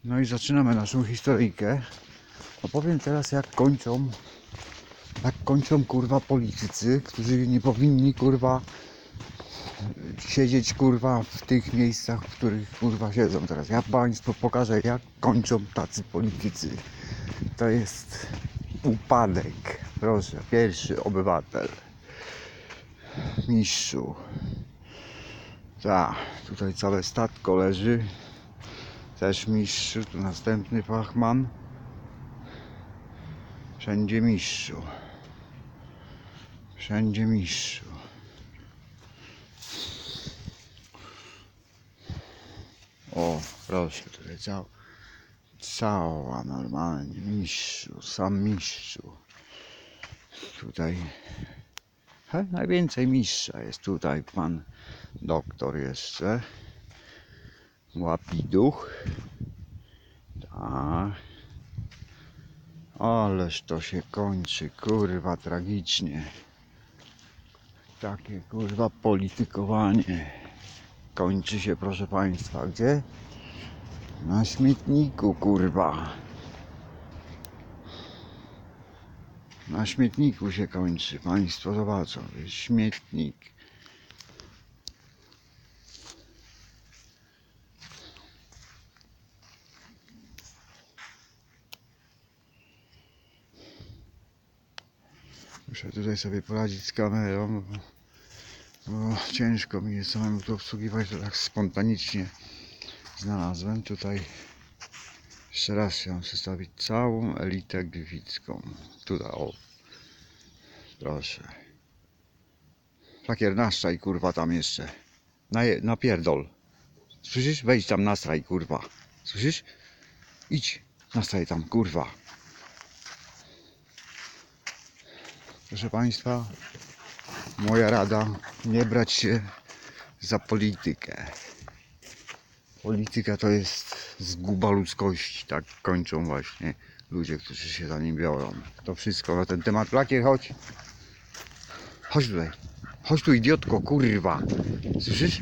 No i zaczynamy naszą historyjkę. Opowiem teraz jak kończą kurwa politycy, którzy nie powinni kurwa siedzieć kurwa w tych miejscach, w których kurwa siedzą teraz. Ja Państwu pokażę jak kończą tacy politycy. To jest upadek. Proszę, pierwszy obywatel. Mistrzu. Tak, tutaj całe statko leży. Też mistrzu, tu następny fachman. Wszędzie mistrzu. Wszędzie mistrzu. O, proszę, tutaj cała normalnie mistrzu, sam mistrzu. Tutaj najwięcej mistrza jest tutaj pan doktor jeszcze. Łapiduch. Tak. Ależ to się kończy, kurwa, tragicznie. Takie kurwa politykowanie kończy się, proszę państwa. Gdzie? Na śmietniku, kurwa. Na śmietniku się kończy. Państwo zobaczą, to jest śmietnik. Muszę tutaj sobie poradzić z kamerą, bo ciężko mi jest samemu to obsługiwać, to tak spontanicznie znalazłem. Tutaj jeszcze raz chciałem przedstawić całą elitę gliwicką. Tutaj, o, proszę. Flakier, nastraj kurwa tam jeszcze. Napierdol. Słyszysz? Wejdź tam, nastraj kurwa. Słyszysz? Idź, nastraj tam kurwa. Proszę państwa, moja rada, nie brać się za politykę. Polityka to jest zguba ludzkości, tak kończą właśnie ludzie, którzy się za nim biorą. To wszystko na ten temat. Flakier, chodź. Chodź tutaj. Chodź tu, idiotko, kurwa. Słyszysz?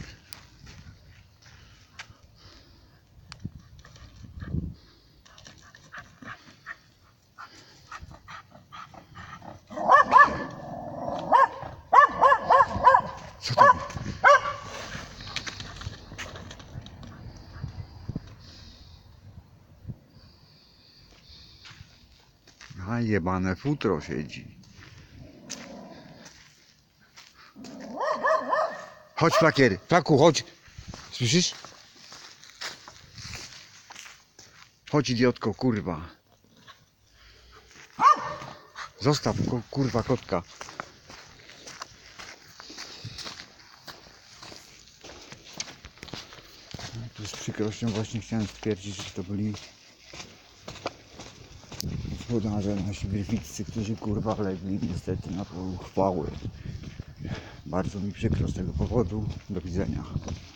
Co to? A jebane futro siedzi. Chodź, Flakier. Flaku, chodź. Słyszysz? Chodź, idiotko, kurwa. Zostaw, kurwa, kotka. Tu z przykrością właśnie chciałem stwierdzić, że to byli gospodarze nasi gliwiccy, którzy kurwa legli niestety na pochwały. Bardzo mi przykro z tego powodu. Do widzenia.